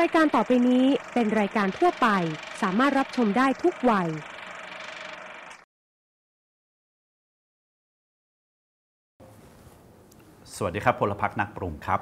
รายการต่อไปนี้เป็นรายการทั่วไปสามารถรับชมได้ทุกวัยสวัสดีครับพลพรรคนักปรุงครับ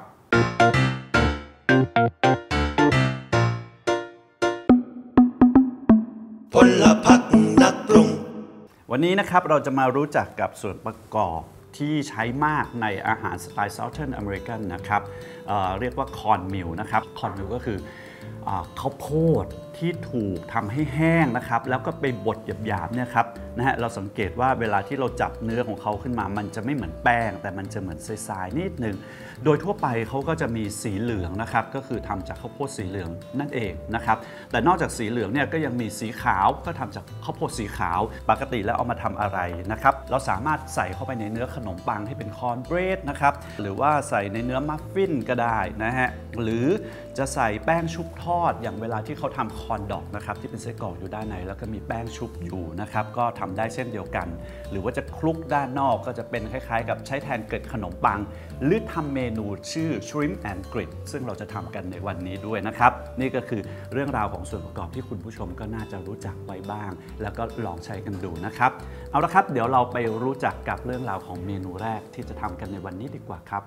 พลพรรคนักปรุงวันนี้นะครับเราจะมารู้จักกับส่วนประกอบที่ใช้มากในอาหารสไตล์ Southern American นะครับเรียกว่าคอร์นมิลนะครับคอร์นมิลก็คือข้าวโพดที่ถูกทำให้แห้งนะครับแล้วก็ไปบดหยาบๆเนี่ยครับนะฮะเราสังเกตว่าเวลาที่เราจับเนื้อของเขาขึ้นมามันจะไม่เหมือนแป้งแต่มันจะเหมือนทรายๆนิดนึงโดยทั่วไปเขาก็จะมีสีเหลืองนะครับก็คือทำจากข้าวโพดสีเหลืองนั่นเองนะครับแต่นอกจากสีเหลืองเนี่ยก็ยังมีสีขาวก็ทำจากข้าวโพดสีขาวปกติแล้วเอามาทำอะไรนะครับเราสามารถใส่เข้าไปในเนื้อขนมปังให้เป็นคอร์นเบรดนะครับหรือว่าใส่ในเนื้อมัฟฟินก็ได้นะฮะหรือจะใส่แป้งชุบทอดอย่างเวลาที่เขาทำคอร์นดอกนะครับที่เป็นไส้กรอกอยู่ด้านในแล้วก็มีแป้งชุบอยู่นะครับก็ทำได้เช่นเดียวกันหรือว่าจะคลุกด้านนอกก็จะเป็นคล้ายๆกับใช้แทนเกล็ดขนมปังหรือทำเมนูชื่อ shrimp and grits ซึ่งเราจะทำกันในวันนี้ด้วยนะครับนี่ก็คือเรื่องราวของส่วนประกอบที่คุณผู้ชมก็น่าจะรู้จักไว้บ้างแล้วก็ลองใช้กันดูนะครับเอาละครับเดี๋ยวเราไปรู้จักกับเรื่องราวของเมนูแรกที่จะทำกันในวันนี้ดีกว่าครับ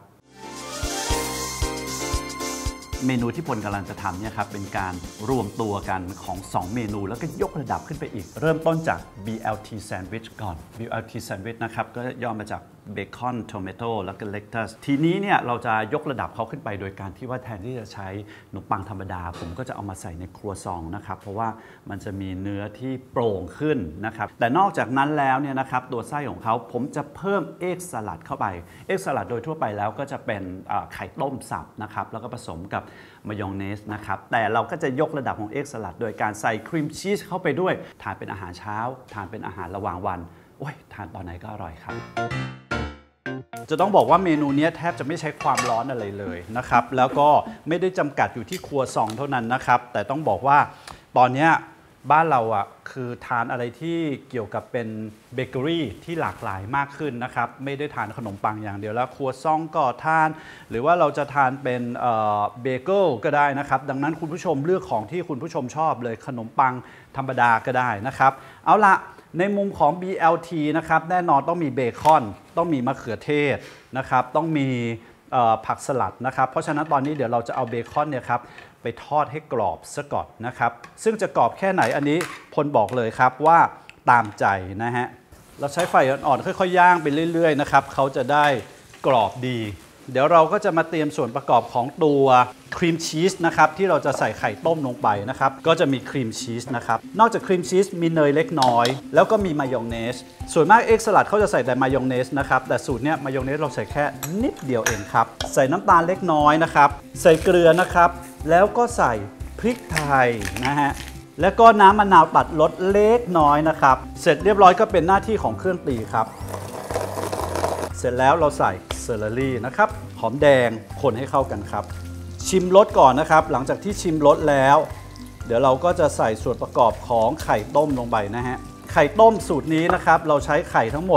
เมนูที่พลกำลังจะทำเนี่ยครับเป็นการรวมตัวกันของ2เมนูแล้วก็ยกระดับขึ้นไปอีกเริ่มต้นจาก BLT Sandwich ก่อน BLT Sandwich นะครับก็ย่อมาจากเบคอนโทเมโต้แล้วก็เลคตัสทีนี้เนี่ยเราจะยกระดับเขาขึ้นไปโดยการที่ว่าแทนที่จะใช้ขนมปังธรรมดาผมก็จะเอามาใส่ในครัวซองนะครับเพราะว่ามันจะมีเนื้อที่โปร่งขึ้นนะครับแต่นอกจากนั้นแล้วเนี่ยนะครับตัวไส้ของเขาผมจะเพิ่มเอ็กซ์สลัดเข้าไปเอ็กซ์สลัดโดยทั่วไปแล้วก็จะเป็นไข่ต้มสับนะครับแล้วก็ผสมกับมายองเนสนะครับแต่เราก็จะยกระดับของเอ็กซ์สลัดโดยการใส่ครีมชีสเข้าไปด้วยทานเป็นอาหารเช้าทานเป็นอาหารระหว่างวันโอ้ยทานตอนไหนก็อร่อยครับจะต้องบอกว่าเมนูนี้แทบจะไม่ใช้ความร้อนอะไรเลยนะครับแล้วก็ไม่ได้จำกัดอยู่ที่ครัวซองเท่านั้นนะครับแต่ต้องบอกว่าตอนนี้บ้านเราคือทานอะไรที่เกี่ยวกับเป็นเบเกอรี่ที่หลากหลายมากขึ้นนะครับไม่ได้ทานขนมปังอย่างเดียวแล้วครัวซองก็ทานหรือว่าเราจะทานเป็นเบเกิลก็ได้นะครับดังนั้นคุณผู้ชมเลือกของที่คุณผู้ชมชอบเลยขนมปังธรรมดาก็ได้นะครับเอาละในมุมของ BLT นะครับแน่นอนต้องมีเบคอนต้องมีมะเขือเทศนะครับต้องมีผักสลัดนะครับเพราะฉะนั้นตอนนี้เดี๋ยวเราจะเอาเบคอนเนี่ยครับไปทอดให้กรอบซะก่อนนะครับซึ่งจะกรอบแค่ไหนอันนี้พลบอกเลยครับว่าตามใจนะฮะเราใช้ไฟอ่อนๆค่อยๆย่างไปเรื่อยๆนะครับเขาจะได้กรอบดีเดี๋ยวเราก็จะมาเตรียมส่วนประกอบของตัวครีมชีสนะครับที่เราจะใส่ไข่ต้มลงไปนะครับก็จะมีครีมชีสนะครับนอกจากครีมชีสมีเนยเล็กน้อยแล้วก็มีมายองเนสส่วนมากเอ็กซ์สลัดเขาจะใส่แต่มายองเนสนะครับแต่สูตรเนี้ยมายองเนสเราใส่แค่นิดเดียวเองครับใส่น้ำตาลเล็กน้อยนะครับใส่เกลือนะครับแล้วก็ใส่พริกไทยนะฮะแล้วก็น้ำมะนาวตัดรสเล็กน้อยนะครับเสร็จเรียบร้อยก็เป็นหน้าที่ของเครื่องตีครับเสร็จแล้วเราใส่เซอร์รี่นะครับหอมแดงคนให้เข้ากันครับชิมรสก่อนนะครับหลังจากที่ชิมรสแล้วเดี๋ยวเราก็จะใส่ส่วนประกอบของไข่ต้มลงไปนะฮะไข่ต้มสูตรนี้นะครับเราใช้ไข่ทั้งหมด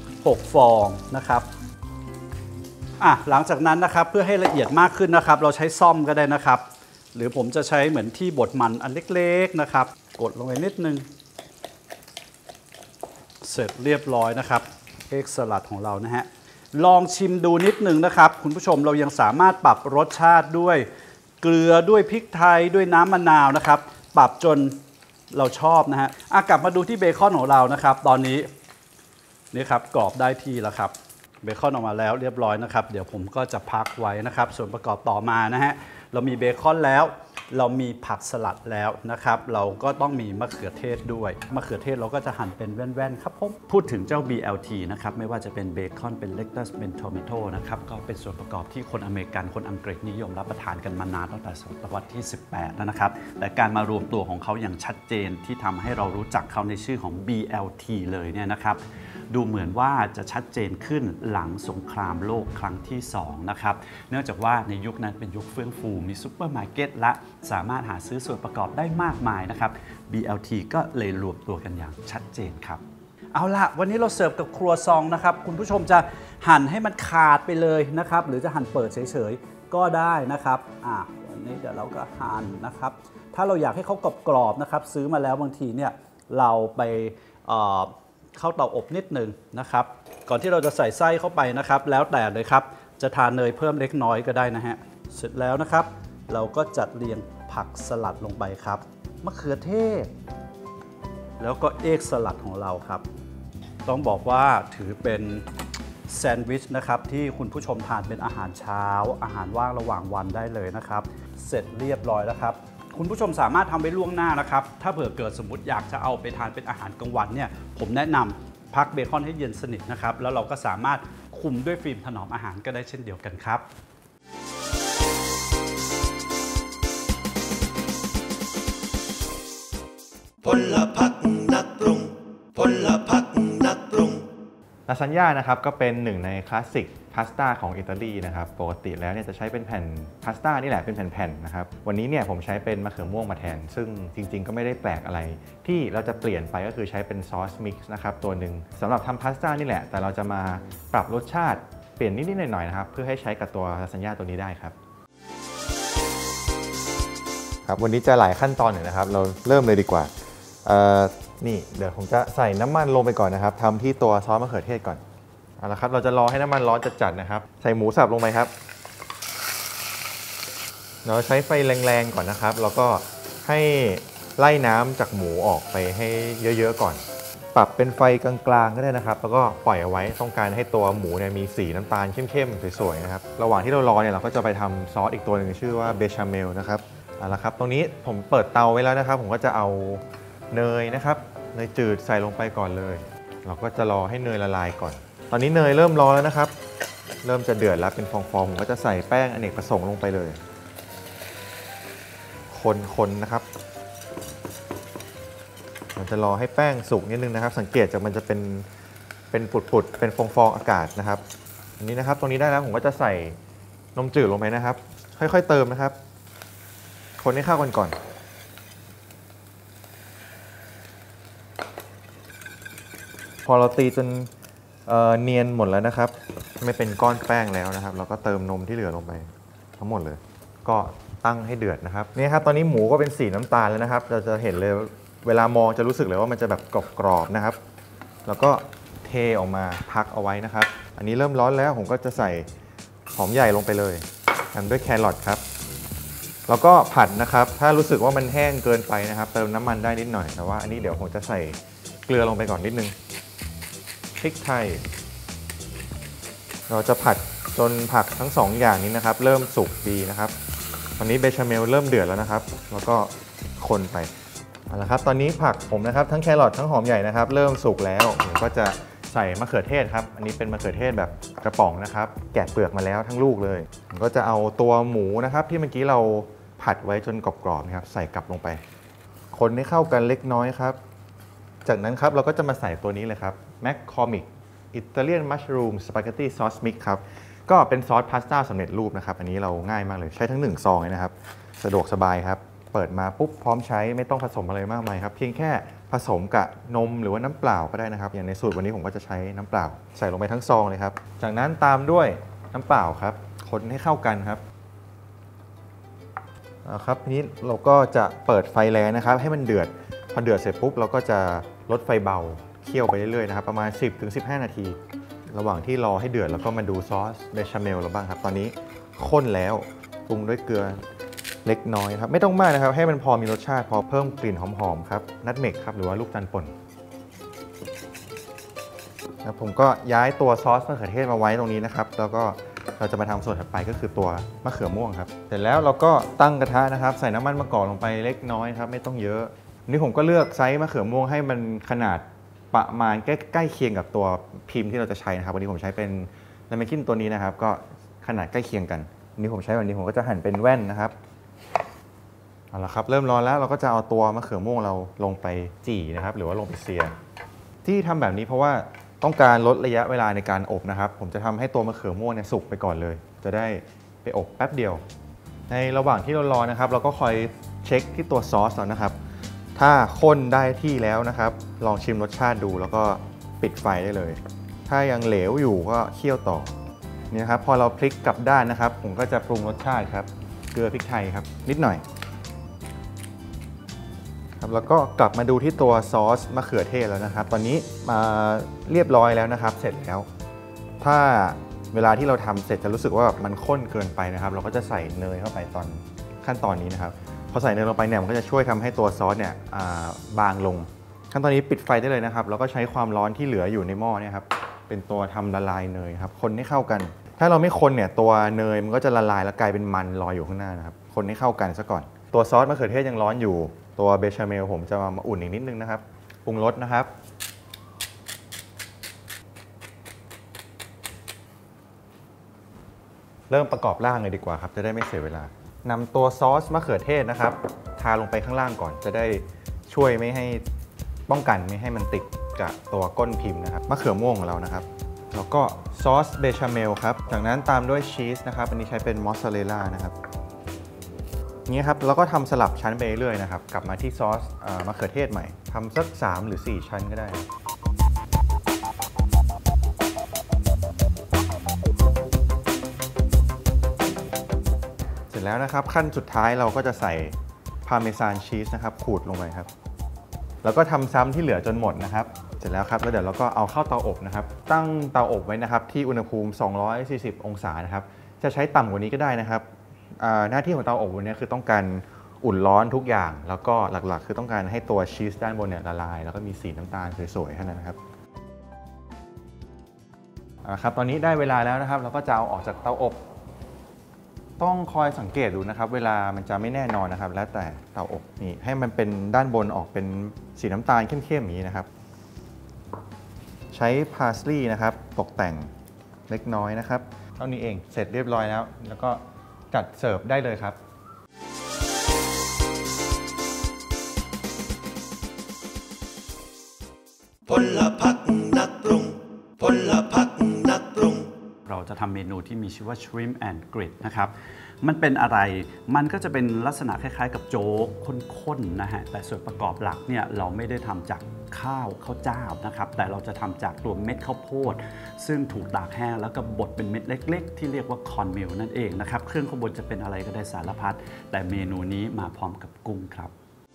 6ฟองนะครับหลังจากนั้นนะครับเพื่อให้ละเอียดมากขึ้นนะครับเราใช้ซ่อมก็ได้นะครับหรือผมจะใช้เหมือนที่บดมันอันเล็กๆนะครับกดลงไปนิดนึงเสร็จเรียบร้อยนะครับเอ็กซ์สลัดของเรานะฮะลองชิมดูนิดนึงนะครับคุณผู้ชมเรายังสามารถปรับรสชาติด้วยเกลือด้วยพริกไทยด้วยน้ำมะนาวนะครับปรับจนเราชอบนะฮะกลับมาดูที่เบคอนของเรานะครับตอนนี้นี่ครับกรอบได้ที่แล้วครับเบคอนออกมาแล้วเรียบร้อยนะครับเดี๋ยวผมก็จะพักไว้นะครับส่วนประกอบต่อมานะฮะเรามีเบคอนแล้วเรามีผักสลัดแล้วนะครับเราก็ต้องมีมะเขือเทศด้วยมะเขือเทศเราก็จะหั่นเป็นแว่นๆครับผมพูดถึงเจ้า BLT นะครับไม่ว่าจะเป็นเบคอนเป็นเลคตัสเป็นโทเมโต้นะครับก็เป็นส่วนประกอบที่คนอเมริกันคนอังกฤษนิยมรับประทานกันมานานตั้งแต่ศตวรรษที่18แล้วนะครับแต่การมารวมตัวของเขาอย่างชัดเจนที่ทำให้เรารู้จักเขาในชื่อของ BLT เลยเนี่ยนะครับดูเหมือนว่าจะชัดเจนขึ้นหลังสงครามโลกครั้งที่2นะครับเนื่องจากว่าในยุคนั้นเป็นยุคเฟื่องฟูมีซุปเปอร์มาร์เก็ตและสามารถหาซื้อส่วนประกอบได้มากมายนะครับ BLT ก็เลยรวมตัวกันอย่างชัดเจนครับเอาละวันนี้เราเสิร์ฟกับครัวซองนะครับคุณผู้ชมจะหั่นให้มันขาดไปเลยนะครับหรือจะหั่นเปิดเฉยๆก็ได้นะครับวันนี่เดี๋ยวเราก็หั่นนะครับถ้าเราอยากให้เขากรอบๆนะครับซื้อมาแล้วบางทีเนี่ยเราไปเข้าเตาอบนิดนึงนะครับก่อนที่เราจะใส่ไส้เข้าไปนะครับแล้วแต่เลยครับจะทานเนยเพิ่มเล็กน้อยก็ได้นะฮะเสร็จแล้วนะครับเราก็จัดเรียงผักสลัดลงไปครับมะเขือเทศแล้วก็เอกสลัดของเราครับต้องบอกว่าถือเป็นแซนด์วิชนะครับที่คุณผู้ชมทานเป็นอาหารเช้าอาหารว่างระหว่างวันได้เลยนะครับเสร็จเรียบร้อยแล้วครับคุณผู้ชมสามารถทำไว้ล่วงหน้านะครับถ้าเผื่อเกิดสมมติอยากจะเอาไปทานเป็นอาหารกลางวันเนี่ยผมแนะนำพักเบคอนให้เย็นสนิทนะครับแล้วเราก็สามารถคุมด้วยฟิล์มถนอมอาหารก็ได้เช่นเดียวกันครับพลพรรคนักปรุงพลพรรคนักปรุงลาซานญ่านะครับก็เป็นหนึ่งในคลาสสิกพาสต้าของอิตาลีนะครับปกติแล้วเนี่ยจะใช้เป็นแผ่นพาสต้านี่แหละเป็นแผ่นๆนะครับวันนี้เนี่ยผมใช้เป็นมะเขือม่วงมาแทนซึ่งจริงๆก็ไม่ได้แปลกอะไรที่เราจะเปลี่ยนไปก็คือใช้เป็นซอสมิกซ์นะครับตัวหนึ่งสำหรับทำพาสต้านี่แหละแต่เราจะมาปรับรสชาติเปลี่ยนนิดๆหน่อยๆนะครับเพื่อให้ใช้กับตัวลาซานญ่าตัวนี้ได้ครับครับวันนี้จะหลายขั้นตอนหนึ่งนะครับเราเริ่มเลยดีกว่านี่เดี๋ยวผมจะใส่น้ำมันลงไปก่อนนะครับทำที่ตัวซอสมะเขือเทศก่อนเอาละครับเราจะรอให้น้ำมันร้อนจัดๆนะครับใส่หมูสับลงไปครับเราใช้ไฟแรงๆก่อนนะครับแล้วก็ให้ไล่น้ำจากหมูออกไปให้เยอะๆก่อนปรับเป็นไฟกลางๆก็ได้นะครับแล้วก็ปล่อยเอาไว้ต้องการให้ตัวหมูเนี่ยมีสีน้ำตาลเข้มๆสวยๆนะครับระหว่างที่เรารอเนี่ยเราก็จะไปทำซอสอีกตัวหนึ่งชื่อว่าเบชาเมลนะครับเอาละครับตรงนี้ผมเปิดเตาไว้แล้วนะครับผมก็จะเอาเนยนะครับเนยจืดใส่ลงไปก่อนเลยเราก็จะรอให้เนยละลายก่อนตอนนี้เนยเริ่มร้อนแล้วนะครับเริ่มจะเดือดแล้วเป็นฟองๆผมก็จะใส่แป้งอเนกประสงค์ลงไปเลยคนๆนะครับมันจะรอให้แป้งสุกนิดนึงนะครับสังเกตจากมันจะเป็นปุดๆเป็นฟองๆอากาศนะครับอันนี้นะครับตรงนี้ได้แล้วผมก็จะใส่นมจืดลงไปนะครับค่อยๆเติมนะครับคนให้เข้ากันก่อนพอเราตีจนเนียนหมดแล้วนะครับไม่เป็นก้อนแป้งแล้วนะครับเราก็เติมนมที่เหลือลงไปทั้งหมดเลยก็ตั้งให้เดือดนะครับนี่ครับตอนนี้หมูก็เป็นสีน้ำตาลแล้วนะครับเราจะเห็นเลยเวลามองจะรู้สึกเลยว่ามันจะแบบกรอบๆนะครับแล้วก็เทออกมาพักเอาไว้นะครับอันนี้เริ่มร้อนแล้วผมก็จะใส่หอมใหญ่ลงไปเลยตามด้วยแครอทครับแล้วก็ผัดนะครับถ้ารู้สึกว่ามันแห้งเกินไปนะครับเติมน้ำมันได้นิดหน่อยแต่ว่าอันนี้เดี๋ยวผมจะใส่เกลือลงไปก่อนนิดนึงพริกไทยเราจะผัดจนผักทั้ง2อย่างนี้นะครับเริ่มสุกดีนะครับตอนนี้เบชาเมลเริ่มเดือดแล้วนะครับแล้วก็คนไปเอาละครับตอนนี้ผักผมนะครับทั้งแครอททั้งหอมใหญ่นะครับเริ่มสุกแล้วผมก็จะใส่มะเขือเทศครับอันนี้เป็นมะเขือเทศแบบกระป๋องนะครับแกะเปลือกมาแล้วทั้งลูกเลยผมก็จะเอาตัวหมูนะครับที่เมื่อกี้เราผัดไว้จนกรอบๆนะครับใส่กลับลงไปคนให้เข้ากันเล็กน้อยครับจากนั้นครับเราก็จะมาใส่ตัวนี้เลยครับแมคคอมิกอิตาเลียนมัชรูมสปาเกตตี้ซอสมิกครับก็เป็นซอสพาสต้าสำเร็จรูปนะครับอันนี้เราง่ายมากเลยใช้ทั้ง1ซองเลยนะครับสะดวกสบายครับเปิดมาปุ๊บพร้อมใช้ไม่ต้องผสมอะไรมากมายครับเพียงแค่ผสมกับนมหรือว่าน้ำเปล่าก็ได้นะครับอย่างในสูตรวันนี้ผมก็จะใช้น้ำเปล่าใส่ลงไปทั้งซองเลยครับจากนั้นตามด้วยน้ำเปล่าครับคนให้เข้ากันครับครับทีนี้เราก็จะเปิดไฟแรงนะครับให้มันเดือดพอเดือดเสร็จปุ๊บเราก็จะลดไฟเบาเคี่ยวไปเรื่อยๆนะครับประมาณ 10-15 นาทีระหว่างที่รอให้เดือดแล้วก็มาดูซอสเบชาเมลเราบ้างครับตอนนี้ข้นแล้วปรุงด้วยเกลือเล็กน้อยครับไม่ต้องมากนะครับให้มันพอมีรสชาติพอเพิ่มกลิ่นหอมๆครับนัทเมกครับหรือว่าลูกตาลป่นแล้วผมก็ย้ายตัวซอสมะเขือเทศมาไว้ตรงนี้นะครับแล้วก็เราจะมาทำส่วนถัดไปก็คือตัวมะเขือม่วงครับเสร็จแล้วเราก็ตั้งกระทะนะครับใส่น้ำมันมะกอกลงไปเล็กน้อยครับไม่ต้องเยอะนี่ผมก็เลือกไซส์มะเขือม่วงให้มันขนาดประมาณใกล้เคียงกับตัวพิมพ์ที่เราจะใช้นะครับวันนี้ผมใช้เป็นลาเมคินตัวนี้นะครับก็ขนาดใกล้เคียงกันวันนี้ผมใช้วันนี้ผมก็จะหั่นเป็นแว่นนะครับเอาละครับเริ่มร้อนแล้วเราก็จะเอาตัวมะเขือม่วงเราลงไปจี่นะครับหรือว่าลงไปเสียที่ทำแบบนี้เพราะว่าต้องการลดระยะเวลาในการอบนะครับผมจะทำให้ตัวมะเขือม่วงเนี่ยสุกไปก่อนเลยจะได้ไปอบแป๊บเดียวในระหว่างที่เรารอนะครับเราก็คอยเช็คที่ตัวซอสแล้วนะครับถ้าข้นได้ที่แล้วนะครับลองชิมรสชาติดูแล้วก็ปิดไฟได้เลยถ้ายังเหลวอยู่ก็เคี่ยวต่อนี่นะครับพอเราพลิกกลับด้านนะครับผมก็จะปรุงรสชาติครับเกลือพริกไทยครับนิดหน่อยครับแล้วก็กลับมาดูที่ตัวซอสมะเขือเทศแล้วนะครับตอนนี้มาเรียบร้อยแล้วนะครับเสร็จแล้วถ้าเวลาที่เราทำเสร็จจะรู้สึกว่ามันข้นเกินไปนะครับเราก็จะใส่เนยเข้าไปตอนขั้นตอนนี้นะครับพอใส่เนยลงไปเนี่ยมันก็จะช่วยทำให้ตัวซอสเนี่ยบางลงขั้นตอนนี้ปิดไฟได้เลยนะครับแล้วก็ใช้ความร้อนที่เหลืออยู่ในหม้อเนี่ยครับเป็นตัวทำละลายเนยครับคนให้เข้ากันถ้าเราไม่คนเนี่ยตัวเนยมันก็จะละลายแล้วกลายเป็นมันลอยอยู่ข้างหน้านะครับคนให้เข้ากันซะก่อนตัวซอสมะเขือเทศยังร้อนอยู่ตัวเบชาเมลผมจะมาอุ่นอีกนิดนึงนะครับปรุงรสนะครับเริ่มประกอบร่างเลยดีกว่าครับจะได้ไม่เสียเวลานำตัวซอสมะเขือเทศนะครับทาลงไปข้างล่างก่อนจะได้ช่วยไม่ให้ป้องกันไม่ให้มันติดกับตัวก้นพิมพ์นะครับมะเขือม่วงของเรานะครับแล้วก็ซอสเบชาเมลครับจากนั้นตามด้วยชีสนะครับอันนี้ใช้เป็นมอสซาเรลล่านะครับนี้ครับแล้วก็ทำสลับชั้นไปเรื่อยนะครับกลับมาที่ซอสมะเขือเทศใหม่ทำสัก3 หรือ 4 ชั้นก็ได้เสร็จแล้วนะครับขั้นสุดท้ายเราก็จะใส่พาร์เมซานชีสนะครับขูดลงไปครับแล้วก็ทำซ้ำที่เหลือจนหมดนะครับเสร็จแล้วครับแล้วเดี๋ยวเราก็เอาเข้าเตาอบนะครับตั้งเตาอบไว้นะครับที่อุณหภูมิ240 องศานะครับจะใช้ต่ำกว่านี้ก็ได้นะครับหน้าที่ของเตาอบวันนี้คือต้องการอุ่นร้อนทุกอย่างแล้วก็หลักๆคือต้องการให้ตัวชีสด้านบนเนี่ยละลายแล้วก็มีสีน้ำตาลสวยๆแค่นั้นนะครับครับตอนนี้ได้เวลาแล้วนะครับเราก็จะเอาออกจากเตาอบต้องคอยสังเกตดูนะครับเวลามันจะไม่แน่นอนนะครับแล้วแต่เตาอบนี่ให้มันเป็นด้านบนออกเป็นสีน้ำตาลเข้มๆอย่างนี้นะครับใช้พาสลีย์นะครับตกแต่งเล็กน้อยนะครับเท่านี้เองเสร็จเรียบร้อยแล้วก็จัดเสิร์ฟได้เลยครับพลพรรคนักปรุงพลพรรคนักปรุงเราจะทำเมนูที่มีชื่อว่า Shrimp and Grits นะครับมันเป็นอะไรมันก็จะเป็นลักษณะคล้ายๆกับโจ๊กข้นๆนะฮะแต่ส่วนประกอบหลักเนี่ยเราไม่ได้ทำจากข้าวเจ้านะครับแต่เราจะทำจากตัวเม็ดข้าวโพดซึ่งถูกตากแห้งแล้วก็บดเป็นเม็ดเล็กๆที่เรียกว่าคอร์นมิลนั่นเองนะครับเครื่องข้างบนจะเป็นอะไรก็ได้สารพัดแต่เมนูนี้มาพร้อมกับกุ้งครับ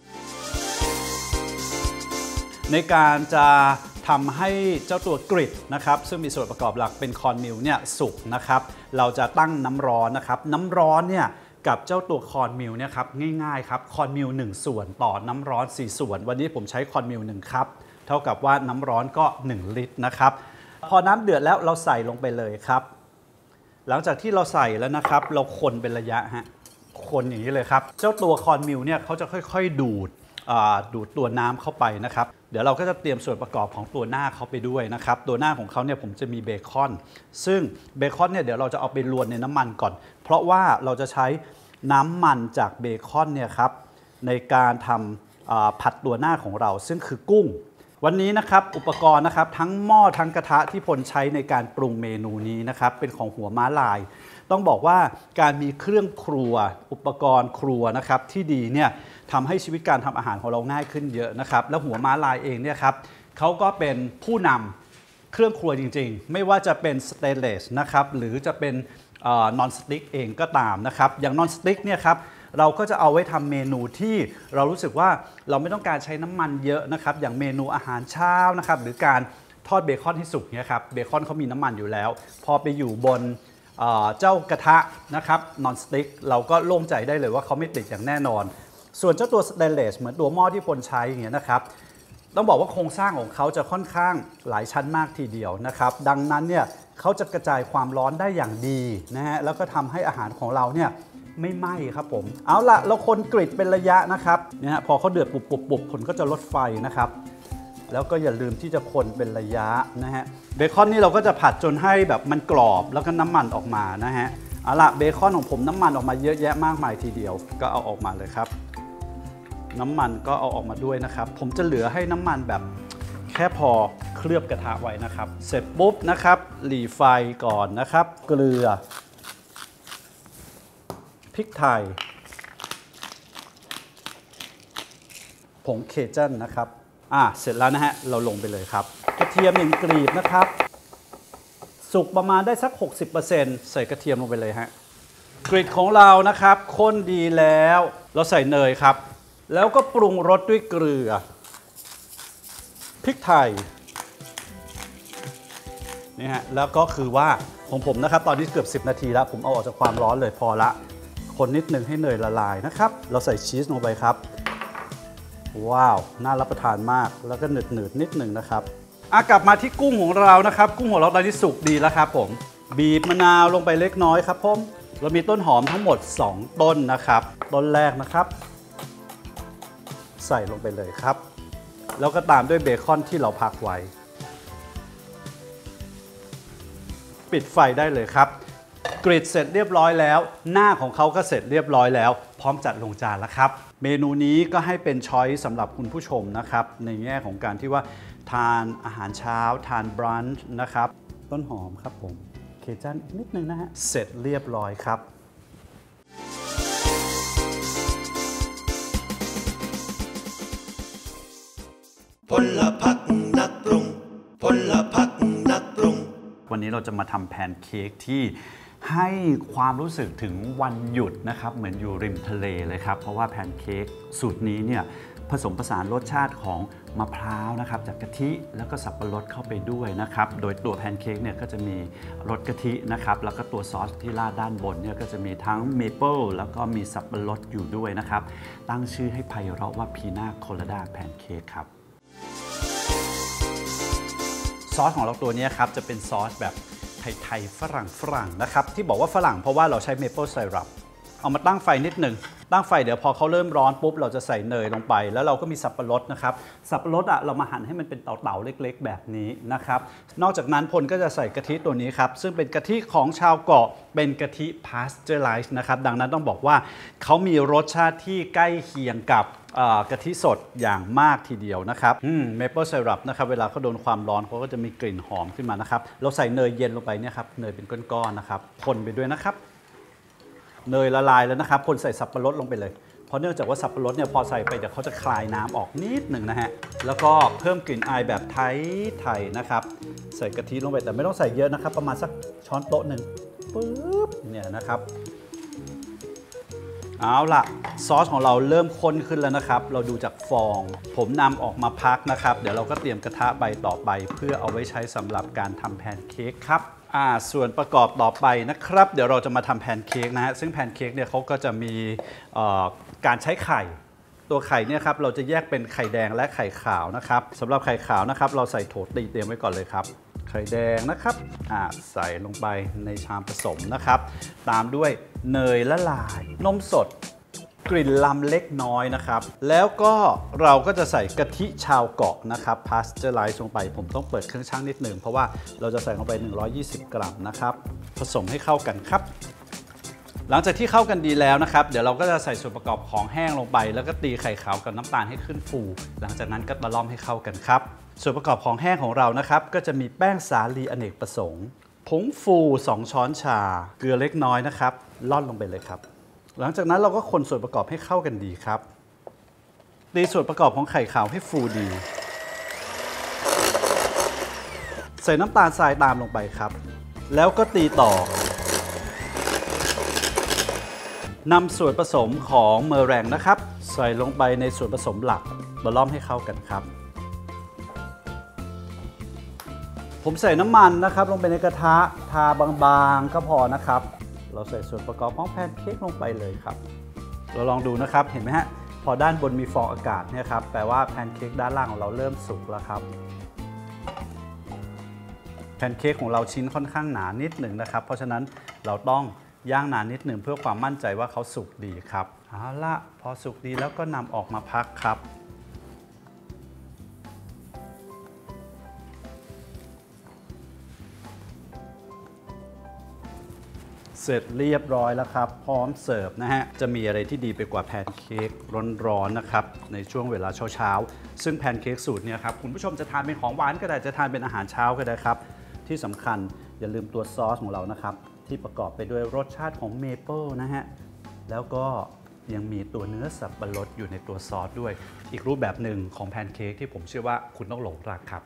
ในการจะทำให้เจ้าตัวกริดนะครับซึ่งมีส่วนประกอบหลักเป็นคอร์นมิลเนี่ยสุกนะครับเราจะตั้งน้ำร้อนนะครับน้ำร้อนเนี่ยกับเจ้าตัวคอร์นมิลเนี่ยครับง่ายๆครับคอร์นมิล1 ส่วนต่อน้ำร้อน4 ส่วนวันนี้ผมใช้คอร์นมิล1 คัพเท่ากับว่าน้ำร้อนก็1 ลิตรนะครับพอน้ำเดือดแล้วเราใส่ลงไปเลยครับหลังจากที่เราใส่แล้วนะครับเราคนเป็นระยะฮะคนอย่างนี้เลยครับเจ้าตัวคอร์นมิลเนี่ยเขาจะค่อยๆดูดตัวน้ำเข้าไปนะครับเดี๋ยวเราก็จะเตรียมส่วนประกอบของตัวหน้าเขาไปด้วยนะครับตัวหน้าของเขาเนี่ยผมจะมีเบคอนซึ่งเบคอนเนี่ยเดี๋ยวเราจะเอาไปลวนในน้ำมันก่อนเพราะว่าเราจะใช้น้ำมันจากเบคอนเนี่ยครับในการทำผัดตัวหน้าของเราซึ่งคือกุ้งวันนี้นะครับอุปกรณ์นะครับทั้งหม้อทั้งกระทะที่พลใช้ในการปรุงเมนูนี้นะครับเป็นของหัวม้าลายต้องบอกว่าการมีเครื่องครัวอุปกรณ์ครัวนะครับที่ดีเนี่ยทำให้ชีวิตการทำอาหารของเราง่ายขึ้นเยอะนะครับแล้วหัวม้าลายเองเนี่ยครับเขาก็เป็นผู้นำเครื่องครัวจริงๆไม่ว่าจะเป็นสเตนเลสนะครับหรือจะเป็นนอนสติ๊กเองก็ตามนะครับอย่างนอนสติ๊กเนี่ยครับเราก็จะเอาไว้ทำเมนูที่เรารู้สึกว่าเราไม่ต้องการใช้น้ำมันเยอะนะครับอย่างเมนูอาหารเช้านะครับหรือการทอดเบคอนให้สุกเนี่ยครับเบคอนเขามีน้ำมันอยู่แล้วพอไปอยู่บนเจ้ากระทะนะครับนอนสติ๊กเราก็โล่งใจได้เลยว่าเขาไม่ติดอย่างแน่นอนส่วนเจ้าตัวสเตนเลสเหมือนตัวหม้อที่พลใช้อย่างเงี้ยนะครับต้องบอกว่าโครงสร้างของเขาจะค่อนข้างหลายชั้นมากทีเดียวนะครับดังนั้นเนี่ยเขาจะกระจายความร้อนได้อย่างดีนะฮะแล้วก็ทำให้อาหารของเราเนี่ยไม่ไหม้ครับผมเอาละเราคนกริดเป็นระยะนะครับเนี่ยพอเขาเดือดปุบผลก็จะลดไฟนะครับแล้วก็อย่าลืมที่จะคนเป็นระยะนะฮะเบคอนนี่เราก็จะผัดจนให้แบบมันกรอบแล้วก็น้ำมันออกมานะฮะเอาละเบคอนของผมน้ำมันออกมาเยอะแยะมากมายทีเดียวก็เอาออกมาเลยครับน้ำมันก็เอาออกมาด้วยนะครับผมจะเหลือให้น้ำมันแบบแค่พอเคลือบกระทะไว้นะครับเสร็จปุ๊บนะครับหลีไฟก่อนนะครับเกลือพริกไทยผงเคจันนะครับเสร็จแล้วนะฮะเราลงไปเลยครับกระเทียม1 กลีบนะครับสุกประมาณได้สัก 60% ใส่กระเทียมลงไปเลยฮะกริดของเรานะครับข้นดีแล้วเราใส่เนยครับแล้วก็ปรุงรสด้วยเกลือพริกไทยนี่ฮะแล้วก็คือว่าของผมนะครับตอนนี้เกือบ10 นาทีแล้วผมเอาออกจากความร้อนเลยพอละคนนิดนึงให้เนยละลายนะครับเราใส่ชีสลงไปครับว้าวน่ารับประทานมากแล้วก็หนืดนิดนึงนะครับกลับมาที่กุ้งของเรานะครับกุ้งของเราตอนนี้สุกดีแล้วครับผมบีบมะนาวลงไปเล็กน้อยครับผมเรามีต้นหอมทั้งหมด2 ต้นนะครับต้นแรกนะครับใส่ลงไปเลยครับแล้วก็ตามด้วยเบคอนที่เราพักไว้ปิดไฟได้เลยครับกริดเสร็จเรียบร้อยแล้วหน้าของเขาก็เสร็จเรียบร้อยแล้วพร้อมจัดลงจานแล้วครับเมนูนี้ก็ให้เป็นช้อยส์สำหรับคุณผู้ชมนะครับในแง่ของการที่ว่าทานอาหารเช้าทานบรันช์นะครับต้นหอมครับผมเคจันอีกนิดนึงนะฮะเสร็จเรียบร้อยครับพลพักนักปรุงพลพักนักปรุงวันนี้เราจะมาทำแพนเค้กที่ให้ความรู้สึกถึงวันหยุดนะครับเหมือนอยู่ริมทะเลเลยครับเพราะว่าแพนเค้กสูตรนี้เนี่ยผสมผสานรสชาติของมะพร้าวนะครับจากกะทิแล้วก็สับปะรดเข้าไปด้วยนะครับโดยตัวแพนเค้กเนี่ยก็จะมีรสกะทินะครับแล้วก็ตัวซอสที่ราดด้านบนเนี่ยก็จะมีทั้งเมเปิลแล้วก็มีสับปะรดอยู่ด้วยนะครับตั้งชื่อให้ไพเราะว่าพีน่าโคลาดาแพนเค้กครับซอสของเราตัวนี้ครับจะเป็นซอสแบบไทยๆฝรั่งนะครับที่บอกว่าฝรั่งเพราะว่าเราใช้เมเปิลไซรัปเอามาตั้งไฟนิดหนึ่งตั้งไฟเดี๋ยวพอเขาเริ่มร้อนปุ๊บเราจะใส่เนยลงไปแล้วเราก็มีสับปะรดนะครับสับปะรดเรามาหั่นให้มันเป็นเต๋าๆเล็กๆแบบนี้นะครับนอกจากนั้นพลก็จะใส่กะทิตัวนี้ครับซึ่งเป็นกะทิของชาวเกาะเป็นกะทิพาสเจอร์ไลซ์นะครับดังนั้นต้องบอกว่าเขามีรสชาติที่ใกล้เคียงกับกะทิสดอย่างมากทีเดียวนะครับเมเปิลไซรัปนะครับเวลาเขาโดนความร้อนเขาก็จะมีกลิ่นหอมขึ้นมานะครับเราใส่เนยเย็นลงไปเนี่ยครับเนยเป็นก้อนๆนะครับคนไปด้วยนะครับเนยละลายแล้วนะครับคนใส่สับปะรดลงไปเลยเพราะเนื่องจากว่าสับปะรดเนี่ยพอใส่ไปเดี๋ยวเขาจะคลายน้ำออกนิดหนึ่งนะฮะแล้วก็เพิ่มกลิ่นอายแบบไทยนะครับใส่กะทิลงไปแต่ไม่ต้องใส่เยอะนะครับประมาณสักช้อนโต๊ะหนึ่งปึ๊บเนี่ยนะครับเอาล่ะซอสของเราเริ่มข้นขึ้นแล้วนะครับเราดูจากฟองผมนำออกมาพักนะครับเดี๋ยวเราก็เตรียมกระทะใบต่อไปเพื่อเอาไว้ใช้สำหรับการทำแพนเค้กครับส่วนประกอบต่อไปนะครับเดี๋ยวเราจะมาทำแพนเค้กนะฮะซึ่งแพนเค้กเนี่ยเขาก็จะมีการใช้ไข่ตัวไข่เนี่ยครับเราจะแยกเป็นไข่แดงและไข่ขาวนะครับสำหรับไข่ขาวนะครับเราใส่โถตีเตรียมไว้ก่อนเลยครับไข่แดงนะครับใส่ลงไปในชามผสมนะครับตามด้วยเนยละลายนมสดกลิ่นลำเล็กน้อยนะครับแล้วก็เราก็จะใส่กะทิชาวเกาะนะครับพาสเจอร์ไลซ์ลงไปผมต้องเปิดเครื่องชั่งนิดหนึ่งเพราะว่าเราจะใส่ลงไป120 กรัมนะครับผสมให้เข้ากันครับหลังจากที่เข้ากันดีแล้วนะครับเดี๋ยวเราก็จะใส่ส่วนประกอบของแห้งลงไปแล้วก็ตีไข่ขาวกับน้ำตาลให้ขึ้นฟูหลังจากนั้นก็ตะล่อมให้เข้ากันครับส่วนประกอบของแห้งของเรานะครับก็จะมีแป้งสาลีอเนกประสงค์ผงฟู2 ช้อนชาเกลือเล็กน้อยนะครับล่อนลงไปเลยครับหลังจากนั้นเราก็คนส่วนประกอบให้เข้ากันดีครับตีส่วนประกอบของไข่ขาวให้ฟูดีใส่น้ำตาลทรายตามลงไปครับแล้วก็ตีต่อนำส่วนผสมของเมอแรงนะครับใส่ลงไปในส่วนผสมหลักตะล่อมให้เข้ากันครับผมใส่น้ำมันนะครับลงไปในกระทะทาบางๆก็พอนะครับเราใส่ส่วนประกอบของแพนเค้กลงไปเลยครับเราลองดูนะครับเห็นไหมฮะพอด้านบนมีฟองอากาศเนี่ยครับแปลว่าแพนเค้กด้านล่างของเราเริ่มสุกแล้วครับแพนเค้กของเราชิ้นค่อนข้างหนานิดหนึ่งนะครับเพราะฉะนั้นเราต้องย่างนานนิดหนึ่งเพื่อความมั่นใจว่าเขาสุกดีครับเอาละพอสุกดีแล้วก็นำออกมาพักครับเสร็จเรียบร้อยแล้วครับพร้อมเสิร์ฟนะฮะจะมีอะไรที่ดีไปกว่าแพนเค้กร้อนๆนะครับในช่วงเวลาเช้าๆซึ่งแพนเค้กสูตรเนี่ยครับคุณผู้ชมจะทานเป็นของหวานก็ได้จะทานเป็นอาหารเช้าก็ได้ครับที่สำคัญอย่าลืมตัวซอสของเรานะครับที่ประกอบไปด้วยรสชาติของเมเปิลนะฮะแล้วก็ยังมีตัวเนื้อสับปะรดอยู่ในตัวซอสด้วยอีกรูปแบบหนึ่งของแพนเค้กที่ผมเชื่อว่าคุณต้องหลงรักครับ